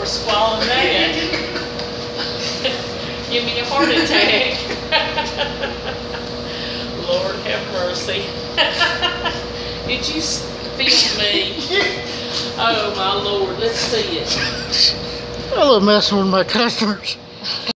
swallowing that. Give me a heart attack. Lord have mercy. Did you feed me? Oh my Lord, let's see it. I love messing with my customers.